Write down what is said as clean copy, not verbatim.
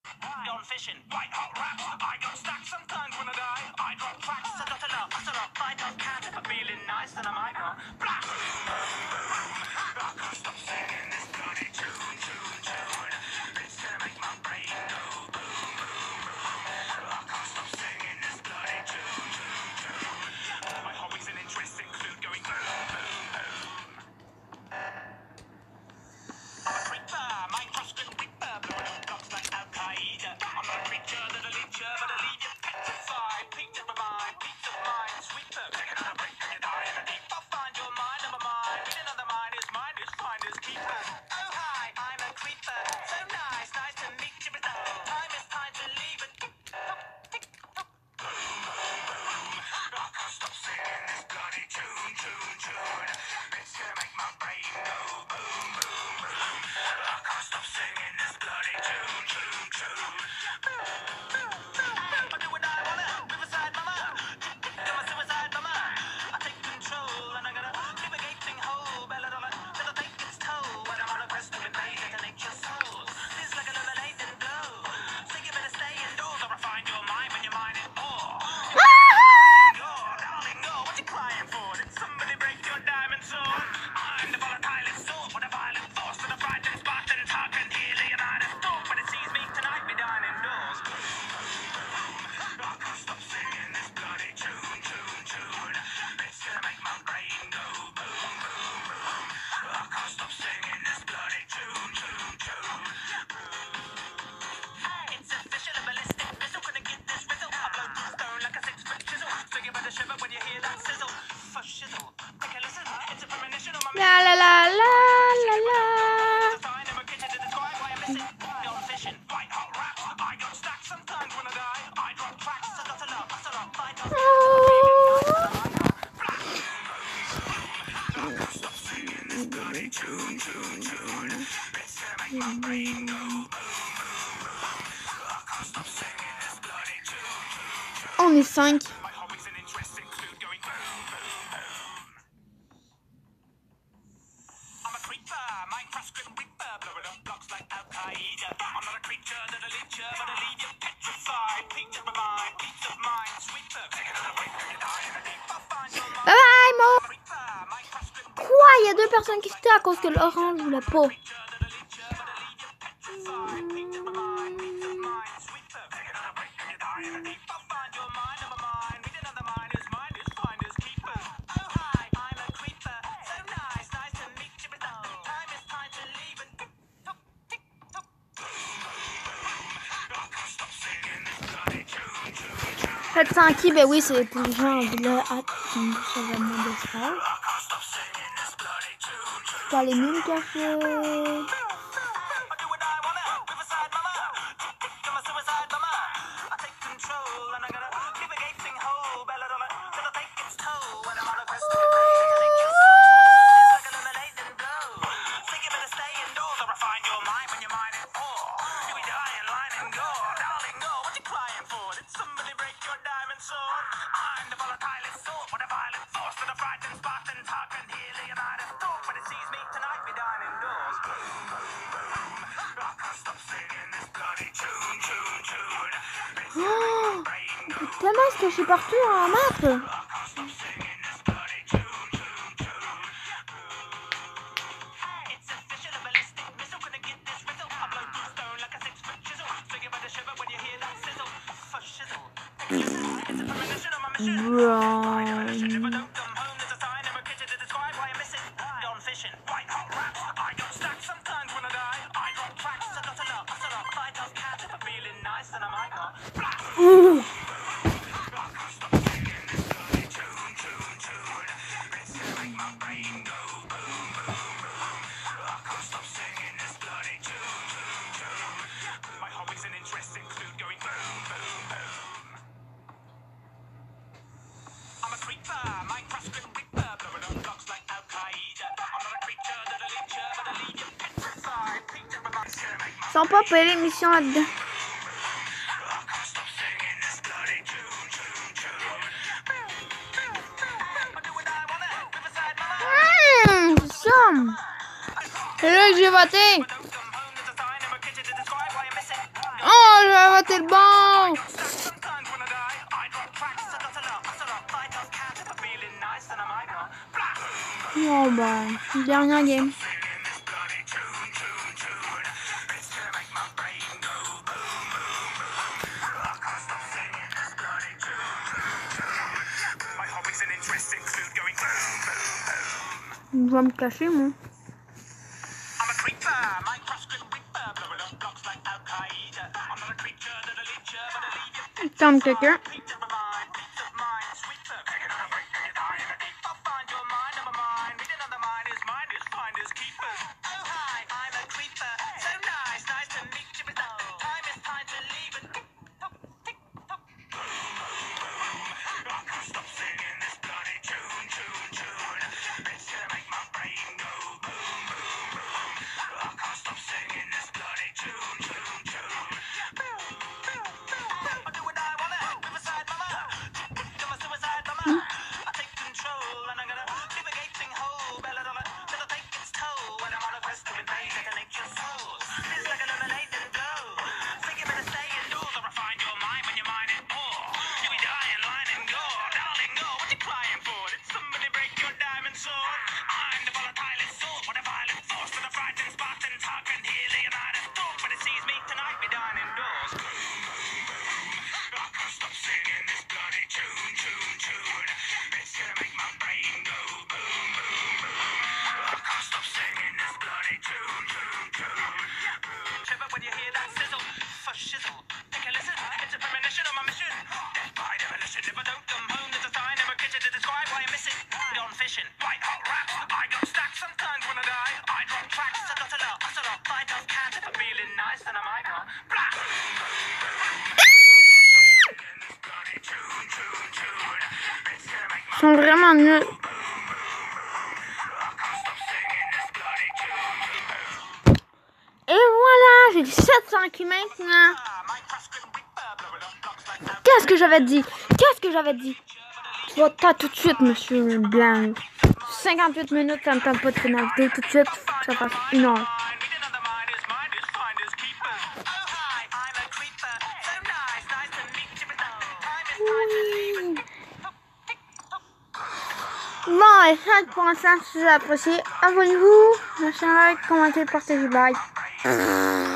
Gone fishing, white hot raps. I got stacked sometimes when I die. I drop tracks, I got a lot, I don't count if I'm feeling nice, then I might not. Blah. I can't stop singing this bloody tune. It's gonna make my brain go boom, boom, boom. I can't stop singing this bloody tune. My hobbies and interests include going boom, boom, boom. I'm a creeper, Minecraft script reaper, blowing up blocks like Al-Qaeda. I'm not a creature that'll lead you, but I'll leave you petrified. Peace of mind, sweeper. Take another break and you die in the deep. I'll find your mind, I'm a mind. Read another mind is finders keeper. Oh hi, I'm a creeper. So nice to meet you, but time is time to leave it. I can't stop singing this bloody tune. It's gonna make my brain go boom, boom, boom. I can't stop singing this bloody tune. I do what I wanna, Riverside mama. Do my suicide mama. I take control and I'm gonna leave a gaping hole. Belladonna, till I take its toll. When I'm on a quest to invade into nature's soul. This like a lemonade and glow. So you better stay indoors or I find your mind when your mind is poor. Darling, no, what you crying for? Did somebody break your diamond sword? I'm the volatile sort with a violent force and a frightened Spartan tug and hear Leonidas talk. When it sees me tonight, we dine indoors. I can't stop singing this bloody tune. It's gonna make my brain go boom, boom, boom. I can't stop singing this bloody tune. It's official, a ballistic missile. Gonna get this rizzle. I blow through stone like a 6-foot chisel. So you better shiver when you hear that sizzle. For shizzle, take a listen. It's a premonition on my mission. La la la la la la. It's a sign in my kitchen to describe why I miss it. Gone fishing, white hot raps. I got stacked sometimes when I die. I drop tracks, I got a lot, fight off. I can't stop singing this bloody tune. It's gonna make my brain go boom, boom, boom. I can't stop singing this bloody tune. On est 5. My hobbies and interests include going boom, boom, boom. I'm a creeper, Minecraft script reaper, blowing up blocks like Al-Qaeda. I'm not a creature that'll lead you, but I'll leave you petrified. Peace of mind, sweeper. Take another break and you die in the deep. I'll find your mind. Bye mort. Creeper, Minecraft script Quoi? Il y a 2 personnes qui quittent à cause que l'orange ou la peau. creature that'll lead you, but I'll leave you petrified. Peace of mind, sweeper. Take another break and you die in the deep. I'll find your mind, I'm a mind. Read another mind is finders keeper. Oh hi, I'm a creeper. So nice to meet you, but time is time to leave it. Tick tock. I can't stop singing this bloody tune. Faites ça un qui? Ben oui, c'est pour les gens de la hâte. Ça va demander ça. I can't stop singing this bloody tune. T'as les mines café. I do what I wanna, Riverside mama. Do my suicide mama. I take control and I'm gonna leave a gaping hole. Belladonna, till I take its toll. When I'm on a quest to invade into nature's soul. It's like a lemonade and glow. So you better stay indoors or I find your mind when your mind is poor. You be dying, line and gore. Darling, no, what you crying for? Did somebody break your diamond sword? I'm the volatile sort with a violent force and a frightened Spartan tug and hear Leonidas talk. When it sees me tonight, we dine indoors. Boom, boom, boom. I can't stop singing this bloody tune. It's gonna make my brain go. Putain, se caché partout dans la map. I can't stop singing this bloody tune. It's official, a ballistic missile. Gonna get this rizzle. I blow through stone like a 6-foot chisel. So you better shiver when you hear that sizzle. For shizzle, take a listen. It's a premonition on my mission. If I don't come home, there's a sign in my kitchen to describe why I miss it. Gone fishing, white hot raps. I got stacked sometimes when I die. I drop tracks, I got a lot, fight off cat. If I'm feeling nice, then I might not. Blah. I can't stop singing this bloody tune. It's gonna make my brain go boom, boom, boom. I can't stop singing this bloody tune. My hobbies and interests include going boom, boom, boom. I'm a creeper, Minecraft script reaper, blowing up blocks like Al-Qaeda. I'm not a creature that'll lead you, but I'll leave you petrified. Peace of mind, it's gonna make my Sans pas payer l'émission là-dedans. I can't stop singing this bloody tune. I do what I wanna, Riverside mama. C'est ça. C'est là que j'ai voté. Don't come home, there's a sign in my kitchen to describe why I miss it. Oh, c'est le bon. Sometimes when I die, I drop tracks. I got a lot, fight off cat if I'm feeling nice, and I might not. Blah. Oh bah, dernière game. Singing this bloody tune. It's gonna make my brain go boom, boom, boom. I can't stop singing this bloody tune. My hobbies and interests include going boom, boom, boom. Je vais me cacher, moi. I'm a creeper, Minecraft Grim Reaper, blowing up blocks like Al-Qaeda. I'm not a creature that'll eat you, but I'll leave you. Attends, quelqu'un. Peace of mind, sweeper, taking on a break when you die in a deep. I'll find your mind, never mind. Read another mind is finders keepers. Oh hi, I'm a creeper, so nice to meet you, but time is time to leave and tick tock, tick tock. I can't stop singing this bloody tune. It's gonna make my brain go boom, boom, boom. I can't stop singing this bloody tune. I do what I wanna, Riverside mama. I'm a suicide mama. I take control and I'm gonna leave a gaping hole. Belladonna, that'll take its toll when I'm on a quest to invade like a nature's souls. It's like a lemonade and go. Think you better stay indoors or refine your mind when your mind is poor. You be dying, line and go, darling, go. What you crying for? Did somebody break your diamond sword? I'm the volatile sword with a violent force to the frightened Spartans. Hug and hear Leonidas talk when it sees me tonight. Be dying indoors. I can't stop singing this bloody tune. It's gonna make my brain go boom, boom, boom. I can't stop singing this bloody tune. Shiver when you hear that sizzle, for shizzle. Take a listen, it's a premonition of my mission. Death by demolition. If I don't come home, there's a sign of a kitchen to describe why I'm missing. Gone fishing, white hot raps. I got stacks sometimes when I die. I drop tracks, I got a lot, fight off cat if I'm feeling nice, then I might not. Blah. Ils sont vraiment nuls. Et voilà, j'ai 700 maintenant. Qu'est-ce que j'avais dit? Pas tout de suite, monsieur Blanc. 58 minutes, ça me tente pas de finalité. Tout de suite, ça passe 1 heure. Bon, et ça pour l'instant, si vous avez apprécié, abonnez-vous, lâchez un like, commentez, partagez, bye.